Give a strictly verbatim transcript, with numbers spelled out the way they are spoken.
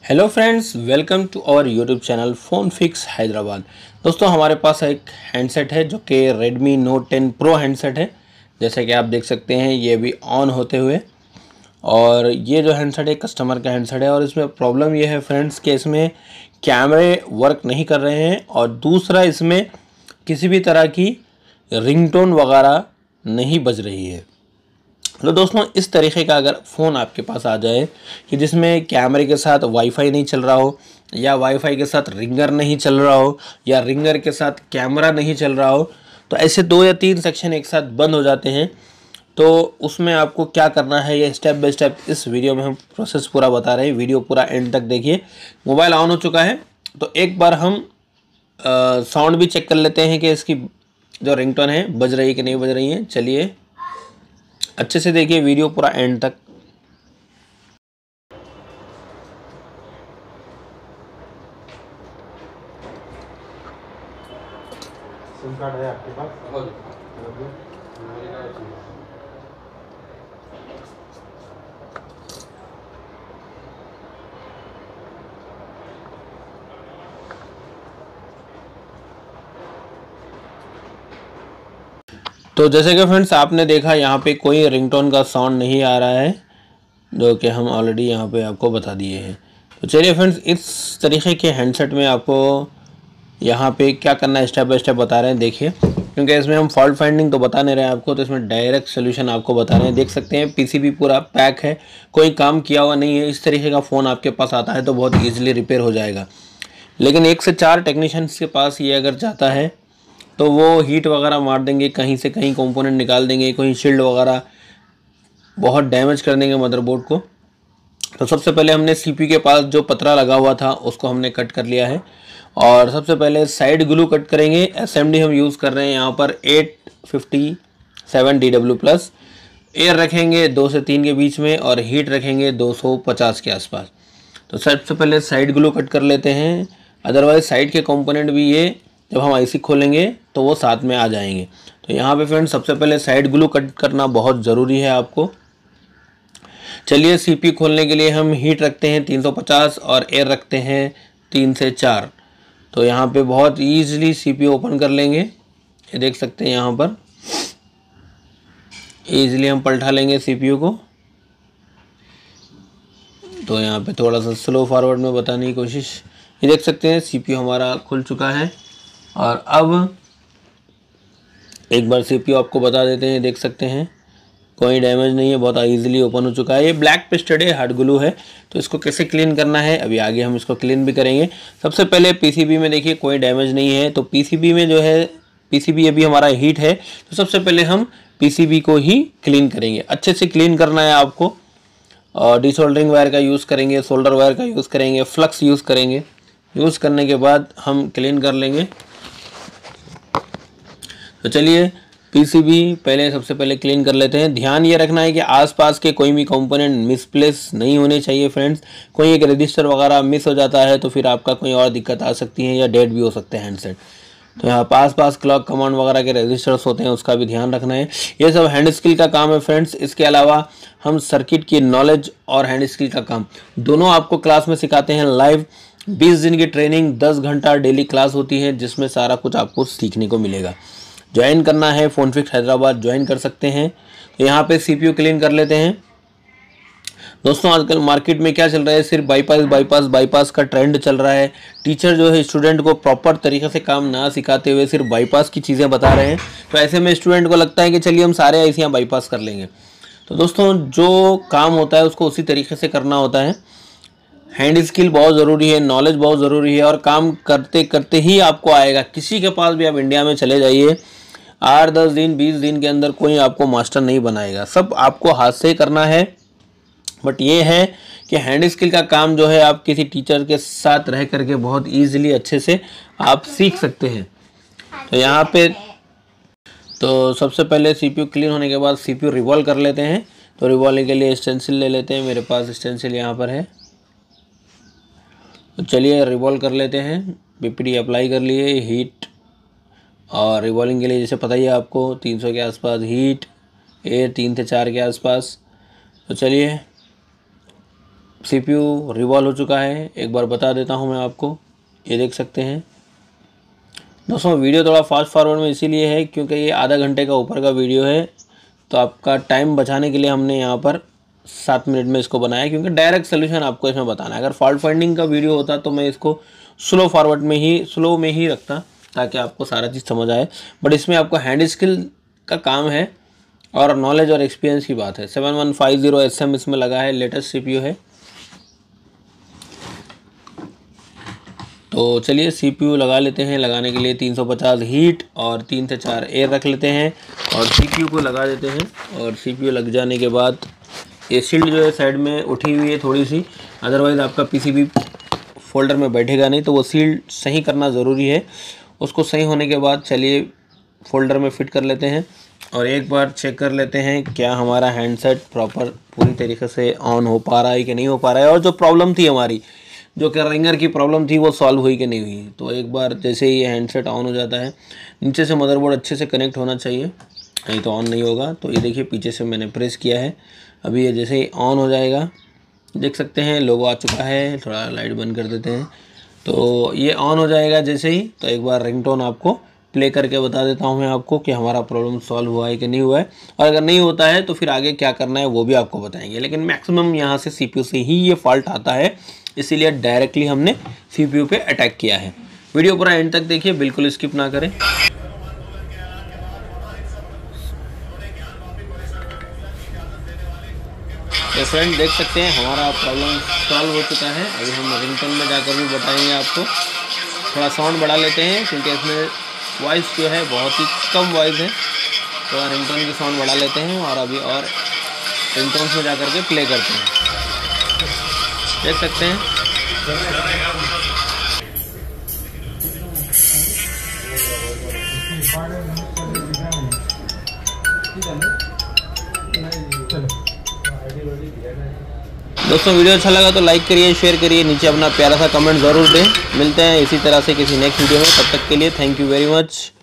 Hello friends, welcome to our YouTube channel phone fix Hyderabad. दोस्तों, हमारे पास एक हैंडसेट है जो कि Redmi Note ten Pro handset है। जैसे कि आप देख सकते हैं ये भी ऑन होते हुए। और ये जो हैंडसेट है कस्टमर का हैंडसेट है और इसमें प्रॉब्लम ये है फ्रेंड्स कि इसमें कैमरे वर्क नहीं कर रहे हैं और दूसरा इसमें किसी भी तरह की रिंगटोन वगैरह नहीं बज रही है। तो दोस्तों, इस तरीके का अगर फ़ोन आपके पास आ जाए कि जिसमें कैमरे के साथ वाईफाई नहीं चल रहा हो या वाईफाई के साथ रिंगर नहीं चल रहा हो या रिंगर के साथ कैमरा नहीं चल रहा हो, तो ऐसे दो या तीन सेक्शन एक साथ बंद हो जाते हैं। तो उसमें आपको क्या करना है, ये स्टेप बाय स्टेप इस वीडियो में हम प्रोसेस पूरा बता रहे हैं। वीडियो पूरा एंड तक देखिए। मोबाइल ऑन हो चुका है तो एक बार हम साउंड भी चेक कर लेते हैं कि इसकी जो रिंगटोन है बज रही है कि नहीं बज रही है। चलिए अच्छे से देखिए वीडियो पूरा एंड तक। सिम कार्ड है आपके पास? तो जैसे कि फ्रेंड्स आपने देखा यहाँ पे कोई रिंगटोन का साउंड नहीं आ रहा है, जो कि हम ऑलरेडी यहाँ पे आपको बता दिए हैं। तो चलिए फ्रेंड्स, इस तरीके के हैंडसेट में आपको यहाँ पे क्या करना है स्टेप बाय स्टेप बता रहे हैं। देखिए, क्योंकि इसमें हम फॉल्ट फाइंडिंग तो बता नहीं रहे हैं आपको, तो इसमें डायरेक्ट सोल्यूशन आपको बता रहे हैं। देख सकते हैं पीसीबी पूरा पैक है, कोई काम किया हुआ नहीं है। इस तरीके का फ़ोन आपके पास आता है तो बहुत ईजिली रिपेयर हो जाएगा। लेकिन एक से चार टेक्नीशियंस के पास ये अगर जाता है तो वो हीट वगैरह मार देंगे, कहीं से कहीं कंपोनेंट निकाल देंगे, कोई शील्ड वगैरह बहुत डैमेज कर देंगे मदरबोर्ड को। तो सबसे पहले हमने सीपीयू के पास जो पतरा लगा हुआ था उसको हमने कट कर लिया है। और सबसे पहले साइड ग्लू कट करेंगे। एसएमडी हम यूज़ कर रहे हैं यहाँ पर eight fifty seven D W plus. Air रखेंगे दो से तीन के बीच में और हीट रखेंगे दो सौ पचास के आसपास। तो सबसे पहले साइड ग्लू कट कर लेते हैं, अदरवाइज साइड के कंपोनेंट भी ये जब हम आईसी खोलेंगे तो वो साथ में आ जाएंगे। तो यहाँ पे फ्रेंड्स सबसे पहले साइड ग्लू कट करना बहुत ज़रूरी है आपको। चलिए, सीपीयू खोलने के लिए हम हीट रखते हैं तीन सौ पचास और एयर रखते हैं तीन से चार। तो यहाँ पे बहुत ईजिली सीपीयू ओपन कर लेंगे। ये देख सकते हैं यहाँ पर ईजिली हम पलटा लेंगे सीपीयू को। तो यहाँ पे थोड़ा सा स्लो फॉरवर्ड में बताने की कोशिश। ये देख सकते हैं सीपीयू हमारा खुल चुका है। और अब एक बार सीपीयू आपको बता देते हैं। देख सकते हैं कोई डैमेज नहीं है, बहुत इजीली ओपन हो चुका है। ये ब्लैक पेस्टेड है, हार्ड ग्लू है। तो इसको कैसे क्लीन करना है अभी आगे हम इसको क्लीन भी करेंगे। सबसे पहले पीसीबी में देखिए कोई डैमेज नहीं है, तो पीसीबी में जो है पीसीबी अभी हमारा हीट है, तो सबसे पहले हम पीसीबी को ही क्लीन करेंगे। अच्छे से क्लीन करना है आपको। और डिसोल्डरिंग वायर का यूज़ करेंगे, सोल्डर वायर का यूज़ करेंगे, फ्लक्स यूज़ करेंगे। यूज़ करने के बाद हम क्लीन कर लेंगे। तो चलिए पीसीबी पहले सबसे पहले क्लीन कर लेते हैं। ध्यान ये रखना है कि आसपास के कोई भी कंपोनेंट मिसप्लेस नहीं होने चाहिए फ्रेंड्स। कोई एक रजिस्टर वगैरह मिस हो जाता है तो फिर आपका कोई और दिक्कत आ सकती है या डेड भी हो सकते हैं हैंडसेट। तो यहाँ पास पास क्लॉक कमांड वगैरह के रजिस्टर्स होते हैं, उसका भी ध्यान रखना है। ये सब हैंड स्किल का काम है फ्रेंड्स। इसके अलावा हम सर्किट की नॉलेज और हैंड स्किल का काम दोनों आपको क्लास में सिखाते हैं लाइव। बीस दिन की ट्रेनिंग, दस घंटा डेली क्लास होती है जिसमें सारा कुछ आपको सीखने को मिलेगा। ज्वाइन करना है फ़ोन फिक्स हैदराबाद, ज्वाइन कर सकते हैं। तो यहाँ पे सीपीयू क्लीन कर लेते हैं। दोस्तों, आजकल मार्केट में क्या चल रहा है, सिर्फ बाईपास बाईपास बाईपास का ट्रेंड चल रहा है। टीचर जो है स्टूडेंट को प्रॉपर तरीके से काम ना सिखाते हुए सिर्फ बाईपास की चीज़ें बता रहे हैं। तो ऐसे में स्टूडेंट को लगता है कि चलिए हम सारे आईसियाँ बाईपास कर लेंगे। तो दोस्तों, जो काम होता है उसको उसी तरीके से करना होता है। हैंड स्किल बहुत ज़रूरी है, नॉलेज बहुत ज़रूरी है और काम करते करते ही आपको आएगा। किसी के पास भी आप इंडिया में चले जाइए, आठ दस दिन बीस दिन के अंदर कोई आपको मास्टर नहीं बनाएगा। सब आपको हाथ से करना है। बट ये है कि हैंड स्किल का काम जो है आप किसी टीचर के साथ रह करके बहुत ईजिली अच्छे से आप सीख सकते हैं। तो यहाँ पे तो सबसे पहले सीपीयू क्लीन होने के बाद सीपीयू रिवॉल्व कर लेते हैं। तो रिवॉल्विंग के लिए स्टेंसिल ले लेते हैं। मेरे पास स्टेंसिल यहाँ पर है। तो चलिए रिवॉल्व कर लेते हैं। पीपीडी अप्लाई कर लिए, हीट और रिवॉल्विंग के लिए जैसे पता ही है आपको तीन सौ के आसपास हीट, एयर तीन से चार के आसपास। तो चलिए सीपीयू रिवॉल्व हो चुका है, एक बार बता देता हूं मैं आपको, ये देख सकते हैं दोस्तों। वीडियो थोड़ा फास्ट फॉरवर्ड में इसीलिए है क्योंकि ये आधा घंटे का ऊपर का वीडियो है, तो आपका टाइम बचाने के लिए हमने यहाँ पर सात मिनट में इसको बनाया, क्योंकि डायरेक्ट सोल्यूशन आपको इसमें बताना है। अगर फॉल्ट फाइंडिंग का वीडियो होता तो मैं इसको स्लो फॉरवर्ड में ही स्लो में ही रखता ताकि आपको सारा चीज़ समझ आए, बट इसमें आपको हैंड स्किल का काम है और नॉलेज और एक्सपीरियंस की बात है। Seven one five zero S M इसमें लगा है, लेटेस्ट सीपीयू है। तो चलिए सीपीयू लगा लेते हैं। लगाने के लिए तीन सौ पचास हीट और तीन से चार एयर रख लेते हैं और सीपीयू को लगा देते हैं। और सीपीयू लग जाने के बाद ये शील्ड जो है साइड में उठी हुई है थोड़ी सी, अदरवाइज़ आपका पीसीबी फोल्डर में बैठेगा नहीं, तो वो शील्ड सही करना ज़रूरी है। उसको सही होने के बाद चलिए फोल्डर में फिट कर लेते हैं और एक बार चेक कर लेते हैं क्या हमारा हैंडसेट प्रॉपर पूरी तरीके से ऑन हो पा रहा है कि नहीं हो पा रहा है, और जो प्रॉब्लम थी हमारी, जो कि रिंगर की प्रॉब्लम थी, वो सॉल्व हुई कि नहीं हुई। तो एक बार जैसे ही ये हैंडसेट ऑन हो जाता है, नीचे से मदरबोर्ड अच्छे से कनेक्ट होना चाहिए, नहीं तो ऑन नहीं होगा। तो ये देखिए पीछे से मैंने प्रेस किया है, अभी ये जैसे ही ऑन हो जाएगा देख सकते हैं लोगो आ चुका है। थोड़ा लाइट बंद कर देते हैं, तो ये ऑन हो जाएगा जैसे ही। तो एक बार रिंगटोन आपको प्ले करके बता देता हूँ मैं आपको कि हमारा प्रॉब्लम सॉल्व हुआ है कि नहीं हुआ है, और अगर नहीं होता है तो फिर आगे क्या करना है वो भी आपको बताएंगे। लेकिन मैक्सिमम यहाँ से सीपीयू से ही ये फॉल्ट आता है, इसीलिए डायरेक्टली हमने सीपीयू पे अटैक किया है। वीडियो पूरा एंड तक देखिए, बिल्कुल स्किप ना करें। तो फ्रेंड देख सकते हैं हमारा प्रॉब्लम सॉल्व हो चुका है। अभी हम रिंगटोन में जाकर भी बताएंगे आपको। थोड़ा साउंड बढ़ा लेते हैं क्योंकि इसमें वॉइस जो है बहुत ही कम वॉइस है, तो रिंगटोन की साउंड बढ़ा लेते हैं और अभी और रिंगटोन में जाकर के प्ले करते हैं। देख सकते हैं दोस्तों, वीडियो अच्छा लगा तो लाइक करिए, शेयर करिए, नीचे अपना प्यारा सा कमेंट ज़रूर दें। मिलते हैं इसी तरह से किसी नेक्स्ट वीडियो में, तब तक के लिए थैंक यू वेरी मच।